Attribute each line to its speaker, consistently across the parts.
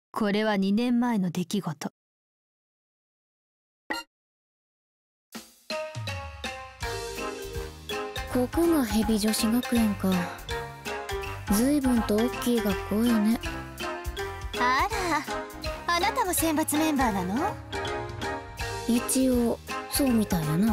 Speaker 1: これは2年前の出来事。
Speaker 2: ここがヘビ女子学園か。随分と大きい学校よね。
Speaker 3: あら、あなたも選抜メンバーなの？
Speaker 2: 一応そうみたいやな。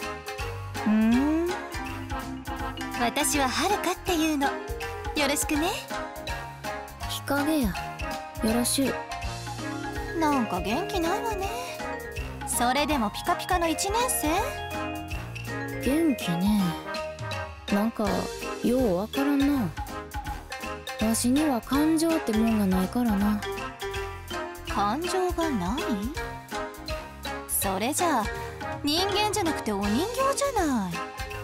Speaker 3: 私ははるかっていうの。よろしくね。
Speaker 2: 日陰や。よろしゅう。
Speaker 3: なんか元気ないわね。それでもピカピカの1年生？
Speaker 2: 元気ね。なんかようわからんな。わしには感情ってもんがないからな。
Speaker 3: 感情がない？それじゃあ人間じゃなくてお人形じゃない。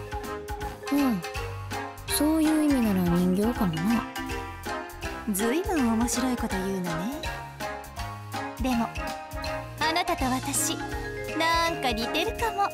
Speaker 2: そういう意味なら人形かもな。
Speaker 3: ずいぶん面白いこと言うのね。でもあなたと私なんか似てるかも。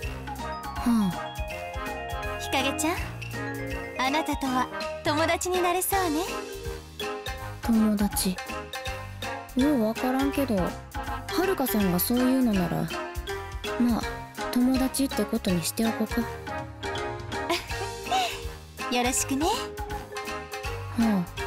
Speaker 3: 日陰ちゃん、あなたとは友達になれそうね。
Speaker 2: 友達？ようわからんけど、はるかさんがそういうのならまあ友達ってことにしておこうか。
Speaker 3: よろしくね。